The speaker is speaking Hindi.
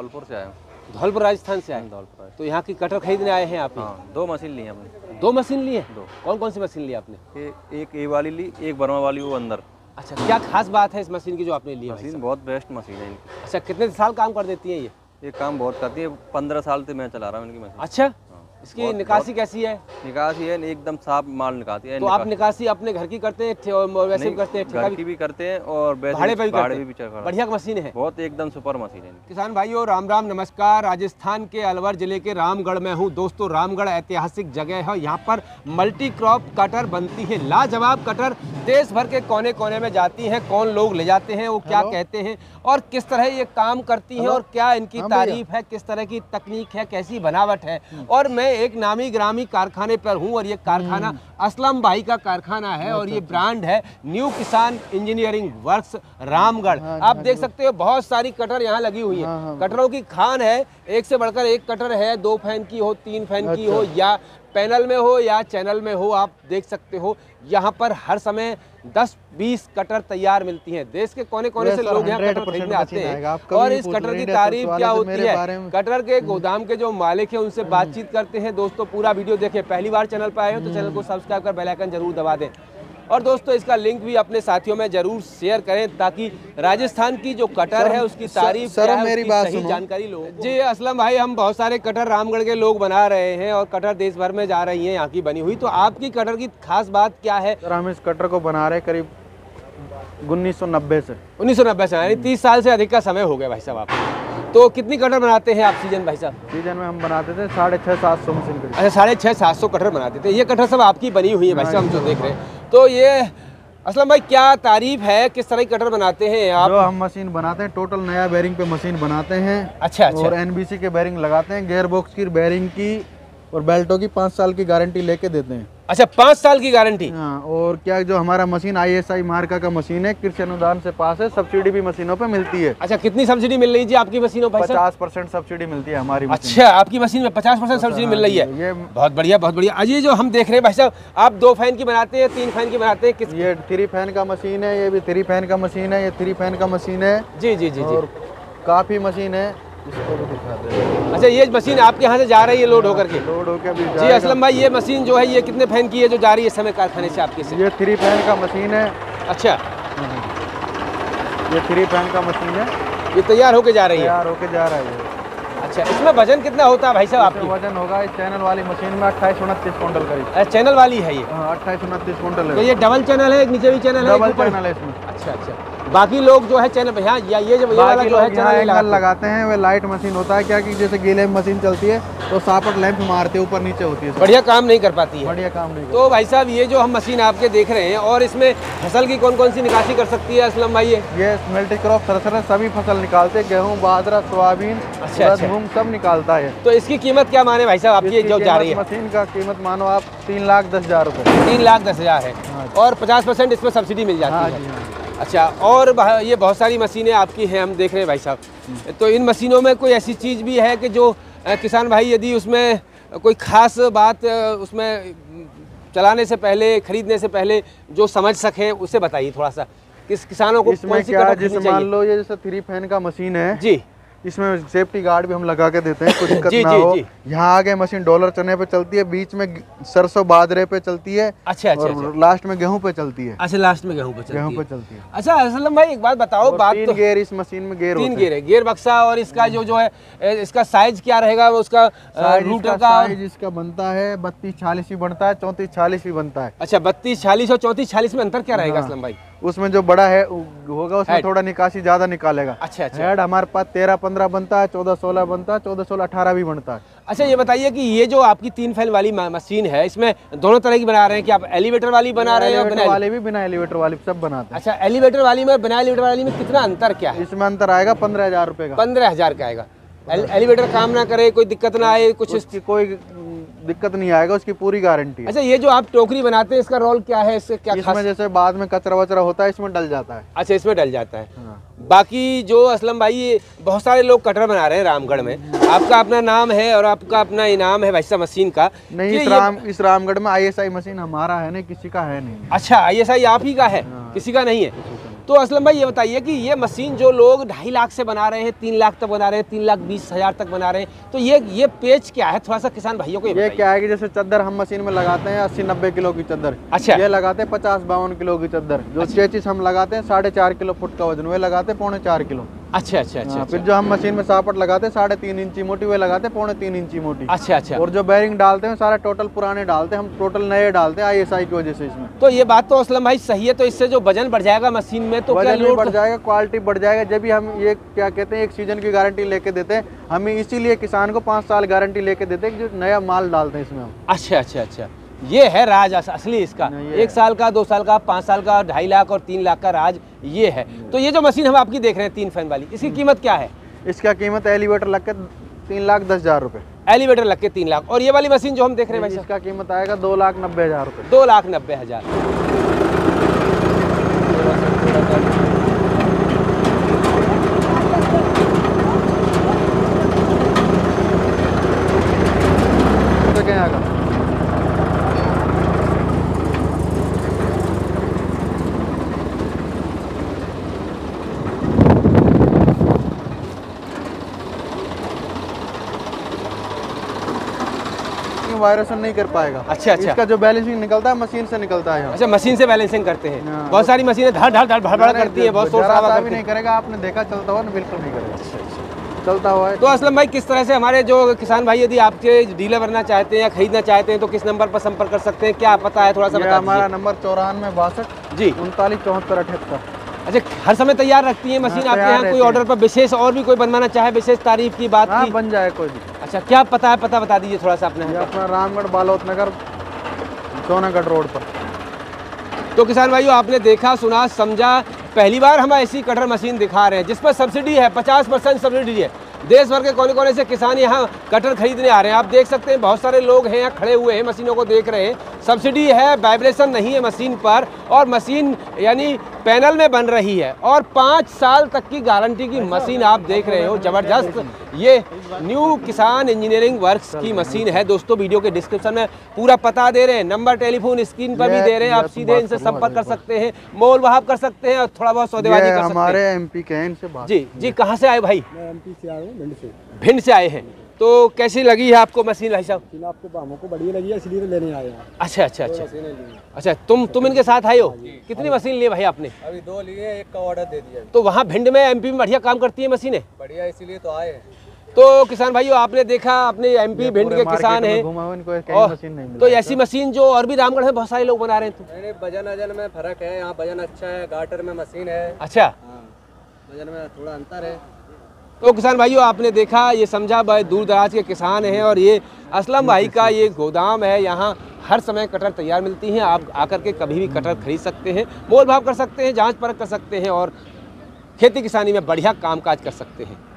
धौलपुर से आए हैं। धौलपुर राजस्थान से आए? धौलपुर। तो यहाँ की कटर खरीदने आए हैं आप? हाँ, 2 मशीन ली हमने। 2 मशीन ली है? 2। कौन कौन सी मशीन ली आपने? एक ए वाली ली, एक बर्मा वाली वो अंदर। अच्छा, क्या खास बात है इस मशीन की जो आपने ली है? मशीन बहुत बेस्ट मशीन है इनकी। अच्छा, कितने साल काम कर देती है ये? काम बहुत करती है, 15 साल से मैं चला रहा हूँ इनकी मशीन। अच्छा, इसकी निकासी कैसी है? निकासी है एकदम साफ माल निकालती है। तो आप निकासी अपने घर की करते हैं वैसे भी करते हैं? घर की भी करते हैं और भाड़े पे भी करते हैं? बढ़िया मशीन है, बहुत एकदम सुपर मशीन है। किसान भाइयों राम राम नमस्कार। राजस्थान के अलवर जिले के रामगढ़ में हूँ दोस्तों। रामगढ़ ऐतिहासिक जगह है, यहाँ पर मल्टी क्रॉप कटर बनती है। लाजवाब कटर देश भर के कोने कोने में जाती हैं। कौन लोग ले जाते हैं, वो क्या कहते हैं और किस तरह ये काम करती हैं और क्या इनकी तारीफ है, किस तरह की तकनीक है, कैसी बनावट है। और मैं एक नामी ग्रामी कारखाने पर हूँ और ये कारखाना असलम भाई का कारखाना है और ये ब्रांड है न्यू किसान इंजीनियरिंग वर्क्स रामगढ़। आप देख सकते हो बहुत सारी कटर यहाँ लगी हुई है। कटरों की खान है, एक से बढ़कर एक कटर है। 2 फैन की हो, 3 फैन की हो, या पैनल में हो या चैनल में हो। आप देख सकते हो यहाँ पर हर समय 10-20 कटर तैयार मिलती हैं। देश के कोने कोने से लोग यहाँ कटर खरीदने आते हैं और इस कटर की तारीफ क्या होती है, कटर के गोदाम के जो मालिक हैं उनसे बातचीत करते हैं। दोस्तों पूरा वीडियो देखें। पहली बार चैनल पर आए हो तो चैनल को सब्सक्राइब कर बेल आइकन जरूर दबा दें और दोस्तों इसका लिंक भी अपने साथियों में जरूर शेयर करें ताकि राजस्थान की जो कटर है उसकी तारीफ मेरी बात सही जानकारी लो। जी असलम भाई, हम बहुत सारे कटर रामगढ़ के लोग बना रहे हैं और कटर देश भर में जा रही हैं यहाँ की बनी हुई। तो आपकी कटर की खास बात क्या है? सर हम इस कटर को बना रहे करीब 1990 से। 1990 से, यानी 30 साल से अधिक का समय हो गया भाई साहब आप। तो कितनी कटर बनाते हैं आप सीजन भाई साहब? सीजन में हम बनाते थे 650-700 मशीन। अच्छा, 650-700 कटर बनाते थे। ये कटर सब आपकी बनी हुई है भाई साहब हम जो देख रहे हैं। तो ये असलम भाई क्या तारीफ है, किस तरह की कटर बनाते हैं आप? जो हम मशीन बनाते हैं टोटल नया बेरिंग पे मशीन बनाते हैं। अच्छा अच्छा। और एनबीसी के बेरिंग लगाते हैं, गियर बॉक्स की बेरिंग की और बेल्टों की 5 साल की गारंटी लेके देते हैं। अच्छा, 5 साल की गारंटी? हाँ। और क्या जो हमारा मशीन ISI मार्का का मशीन है, कृषि अनुदान से पास है, सब्सिडी भी मशीनों पे मिलती है। अच्छा, कितनी सब्सिडी मिल रही है आपकी मशीनों पर? 50% सब्सिडी मिलती है हमारी मशीन। अच्छा, आपकी मशीन में 50% सब्सिडी मिल रही है? ये बहुत बढ़िया बहुत बढ़िया। अजय जो हम देख रहे हैं भाई साहब, आप 2 फैन की बनाते हैं, 3 फैन की बनाते हैं? किस? ये 3 फैन का मशीन है, ये भी 3 फैन का मशीन है, ये 3 फैन का मशीन है। जी जी जी। और काफी मशीन है, इसको भी दिखाते हैं। अच्छा, ये मशीन आपके यहाँ से जा रही है लोड होकर के? लोड होकर भी जी असलम भाई, ये मशीन जो है ये कितने फैन की है जो जा रही है इस समय कारखाने से आपके से? ये 3 फैन का मशीन है। अच्छा, ये 3 फैन का मशीन है, ये तैयार होके जा रही है? तैयार होके जा रहा है। अच्छा, इसमें वजन कितना होता है भाई साहब आपकी? वजन होगा इस चैनल वाली मशीन में 28-29 क्विंटल करीब। चैनल वाली है ये? 28-29 क्विंटल है। तो ये डबल चैनल है, एक नीचे भी चैनल है? डबल चैनल है इसमें। अच्छा अच्छा। बाकी लोग जो है चैनल यहाँ ये जो वाला जो है चैनल लगाते हैं, वो लाइट मशीन होता है। क्या कि जैसे गीले में मशीन चलती है तो सापट लैंप मारते ऊपर नीचे होती है, बढ़िया काम नहीं कर पाती है। बढ़िया काम नहीं। तो भाई साहब ये जो हम मशीन आपके देख रहे हैं और इसमें फसल की कौन कौन सी निकासी कर सकती है असलम भाई? ये मल्टी क्रॉप थ्रेशर है, सभी फसल निकालते हैं, गेहूँ, बाजरा, सोयाबीन, मूंग सब निकालता है। तो इसकी कीमत क्या माने भाई साहब आपकी जो जा रही है? मशीन का कीमत मानो आप 3,10,000 रुपये। 3,10,000 है और 50% इसमें सब्सिडी मिल जाती है? अच्छा, और ये बहुत सारी मशीनें आपकी हैं हम देख रहे हैं भाई साहब। तो इन मशीनों में कोई ऐसी चीज़ भी है कि जो किसान भाई यदि उसमें कोई खास बात उसमें चलाने से पहले, खरीदने से पहले जो समझ सकें उसे बताइए थोड़ा सा। किस किसानों को इसमें क्या, जैसे मान लो ये जैसे 3 फैन का मशीन है जी, इसमें सेफ्टी गार्ड भी हम लगा के देते हैं, कुछ दिक्कत ना हो। यहाँ आगे मशीन डॉलर चने पे चलती है, बीच में सरसों बाजरे पे चलती है। अच्छा और लास्ट में गेहूं पे चलती है। अच्छा, लास्ट में गेहूं पे चलती है। अच्छा असलम भाई एक बात बताओ, बात 3 गेयर इस मशीन में, 3 गेयर है, गेयर बक्सा। और इसका जो है इसका साइज क्या रहेगा? उसका रूटर का साइज इसका बनता है 32-40 भी बनता है, 34-40 भी बनता है। अच्छा, 32-40 और 34-40 में अंतर क्या रहेगा असलम भाई? उसमें जो बड़ा है होगा उसमें थोड़ा निकासी ज्यादा निकालेगा। अच्छा अच्छा। हेड हमारे पास 13-15 बनता है, 14-16 बनता है, 14-16-18 भी बनता है। अच्छा, ये बताइए कि ये जो आपकी 3 फैन वाली मशीन है इसमें दोनों तरह की बना रहे हैं कि आप एलिवेटर वाली बना रहे हैं? एलिवेटर वाले भी, बिना एलिवेटर वाली सब बनाते हैं। अच्छा, एलिवेटर वाली में बिना एलिवेटर वाली में कितना अंतर क्या है? इसमें अंतर आएगा 15,000 रुपए का। 15,000 का आएगा। एलिवेटर काम ना करे, कोई दिक्कत ना आए, कुछ उसकी कोई दिक्कत नहीं आएगा, उसकी पूरी गारंटी है। अच्छा, ये जो आप टोकरी बनाते हैं इसका रोल क्या है? इससे क्या इसमें जैसे बाद में कचरा वचरा होता है इसमें डल जाता है। अच्छा, इसमें डल जाता है। बाकी जो असलम भाई ये बहुत सारे लोग कटर बना रहे हैं रामगढ़ में, आपका अपना नाम है और आपका अपना इनाम है भाई साहब मशीन का? नहीं, इस रामगढ़ में ISI मशीन हमारा है नहीं, किसी का है नहीं। अच्छा, ISI आप ही का है, किसी का नहीं है? तो असलम भाई ये बताइए कि ये मशीन जो लोग 2.5 लाख से बना रहे हैं, 3 लाख तक बना रहे हैं, 3,20,000 तक बना रहे हैं, तो ये पेच क्या है? थोड़ा सा किसान भाइयों को ये क्या है कि जैसे चद्दर हम मशीन में लगाते हैं 80-90 किलो की चद्दर। अच्छा। ये लगाते हैं 50-52 किलो की चद्दर। जो चेचिस हम लगाते हैं 4.5 किलो फुट का वजन, वे लगाते हैं 3.25 किलो। अच्छा अच्छा अच्छा। फिर जो हम मशीन में सापट लगाते हैं 3.5 इंची मोटी, वे लगाते हैं 3.25 इंची मोटी। अच्छा अच्छा। और जो बेरिंग डालते हैं सारे टोटल पुराने डालते हैं, हम टोटल नए डालते हैं ISI की वजह से इसमें। तो ये बात तो असलम भाई सही है। तो इससे जो वजन बढ़ जाएगा मशीन में, तो क्या वजन बढ़ जाएगा, क्वालिटी बढ़ जाएगा। जब भी हम ये क्या कहते हैं 1 सीजन की गारंटी लेके देते हैं, हम इसीलिए किसान को 5 साल गारंटी लेके देते हैं कि जो नया माल डालते हैं इसमें हम। अच्छा अच्छा अच्छा, ये है राज असली इसका। 1 साल का, 2 साल का, 5 साल का, 2.5 लाख और 3 लाख का राज ये है। तो ये जो मशीन हम आपकी देख रहे हैं 3 फैन वाली, इसकी कीमत क्या है? इसका कीमत एलिवेटर लग के 3,10,000 रुपये। एलिवेटर लग के 3 लाख। और ये वाली मशीन जो हम देख रहे हैं भाई, इसका कीमत आएगा 2,90,000 रुपये। 2,90,000। तो क्या आएगा? वायरेशन नहीं कर पाएगा। अच्छा अच्छा। इसका जो बैलेंसिंग निकलता है मशीन से निकलता है। अच्छा, मशीन से बैलेंसिंग करते हैं। हाँ। बहुत सारी मशीनें धड़ धड़ धड़ भड़बड़ करती है, बहुत शोर शराबा भी करती नहीं है। करेगा। आपने देखा चलता हुआ ना? बिल्कुल नहीं करेगा। चलता हुआ है। तो असलम भाई किस तरह से हमारे जो किसान भाई यदि आपके डीलर बनना चाहते हैं या खरीदना चाहते हैं तो किस नंबर पर संपर्क कर सकते हैं? क्या पता है थोड़ा सा बता हमारा दीजिए। नंबर 94 जी 62 74 78। अच्छा, हर समय तैयार रखती है मशीन आपके यहाँ? कोई ऑर्डर पर विशेष और भी कोई बनवाना चाहे, विशेष तारीफ की बात की? बन जाए कोई भी। अच्छा, क्या पता है? पता बता दीजिए थोड़ा सा अपने। ये अपना रामगढ़ बालोत नगर सोनागढ़ रोड पर। तो किसान भाइयों, आपने देखा, सुना, समझा। पहली बार हम ऐसी कटर मशीन दिखा रहे हैं जिस पर सब्सिडी है, 50% सब्सिडी है। देश भर के कोने कोने से किसान यहाँ कटर खरीदने आ रहे हैं। आप देख सकते हैं बहुत सारे लोग हैं यहाँ खड़े हुए हैं, मशीनों को देख रहे हैं। सब्सिडी है, वाइब्रेशन नहीं है मशीन पर, और मशीन यानी पैनल में बन रही है, और 5 साल तक की गारंटी की मशीन आप देख रहे हो। ज़बरदस्त ये न्यू किसान इंजीनियरिंग वर्क्स की मशीन है। दोस्तों, वीडियो के डिस्क्रिप्शन में पूरा पता दे रहे हैं, नंबर टेलीफोन स्क्रीन पर भी दे रहे हैं। आप सीधे इनसे संपर्क कर सकते हैं, मोल भाव कर सकते हैं और थोड़ा बहुत सौदेबाजी कर सकते हैं। हमारे MP के हैं, इनसे बात। जी जी, कहाँ से आए भाई? मैं MP से आया हूँ, भिंड से। भिंड से आए हैं। तो कैसी लगी है आपको मशीन भाई साहब? मशीन आपको हमको बढ़िया लगी है, इसलिए तो लेने आए हैं। अच्छा अच्छा अच्छा अच्छा, तुम इनके साथ आए हो? कितनी मशीन लिए भाई आपने? अभी 2 लिए, 1 का ऑर्डर दे दिया। तो वहाँ भिंड में MP में बढ़िया काम करती है मशीनें? बढ़िया, इसीलिए तो आए हैं। तो किसान भाइयों, आपने देखा, अपने MP भिंड के किसान हैं, तो ऐसी मशीन जो और भी रामगढ़ में बहुत सारे लोग बना रहे हैं। तो वजन अजन में फर्क है, यहाँ वजन अच्छा है, गाटर में मशीन है। अच्छा, वजन में थोड़ा अंतर है। तो किसान भाइयों, आपने देखा, ये समझा, भाई दूर दराज के किसान हैं, और ये असलम भाई का ये गोदाम है। यहाँ हर समय कटर तैयार मिलती हैं। आप आकर के कभी भी कटर खरीद सकते हैं, मोल भाव कर सकते हैं, जांच परख कर सकते हैं, और खेती किसानी में बढ़िया कामकाज कर सकते हैं।